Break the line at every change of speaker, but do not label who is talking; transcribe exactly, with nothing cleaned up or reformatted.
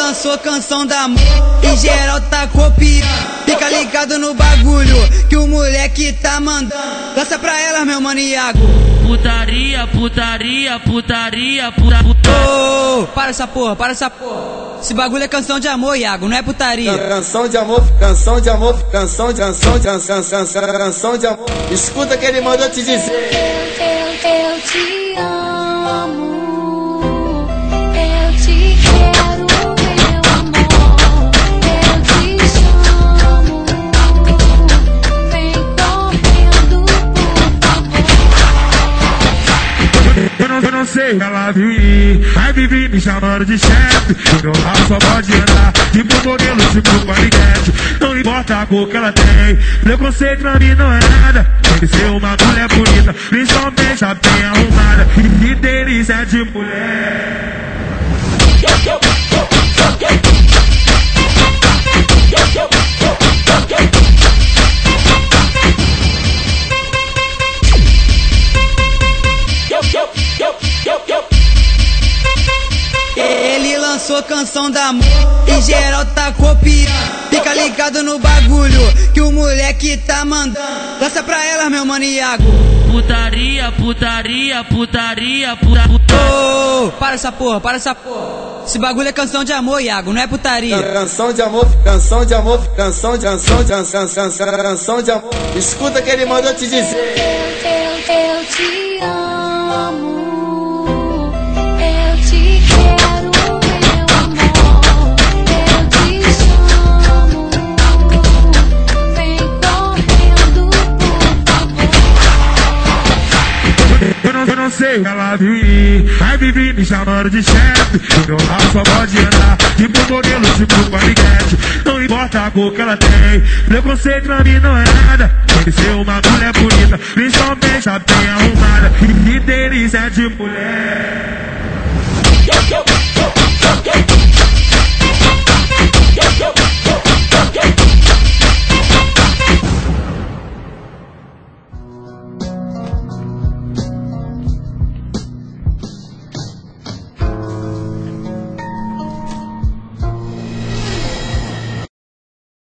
lançou canção da amor e geral tá copiando. Fica ligado no bagulho que o moleque tá mandando. Lança pra elas, meu mano Iago.
Putaria, putaria, putaria, puta, puta.
Ô, oh, para essa porra, para essa porra. Esse bagulho é canção de amor, Iago, não é putaria.
Canção de amor, canção de amor, canção de canção de canção, canção, canção de amor. Escuta que ele mandou te dizer.
Eu, eu, eu te amo. Eu te quero, meu amor. Eu te chamo. Vem correndo, por favor.
Eu não, eu não sei, ela viu ir. Vai viver me chamando de chefe. O meu rabo só pode andar tipo modelo, tipo qualidade. Não importa a cor que ela tem. Preconceito pra mim não é nada. Tem que ser uma mulher bonita, principalmente a bem arrumada. Que delícia de mulher.
Ele lançou canção da amor e geral tá copiando. Fica ligado no bagulho que o moleque tá mandando. Lança pra elas, meu mano Iago.
Putaria, putaria, putaria, puta, puta.
Ô, oh, para essa porra, para essa porra. Esse bagulho é canção de amor, Iago, não é putaria.
Canção de amor, canção de amor, canção de canção de canção, canção, canção de amor. Escuta que ele mandou te dizer.
Eu, eu, eu te amo. Eu te quero, meu amor. Eu te chamo. Vem correndo, por favor.
Eu não, eu não sei, ela viu ir. Vai viver me chamando de chefe. O meu rabo só pode andar tipo modelo, tipo qualidade. Não importa a cor que ela tem. Preconceito pra mim não é nada. Tem que ser uma mulher bonita, principalmente a bem arrumada. Que delícia de mulher.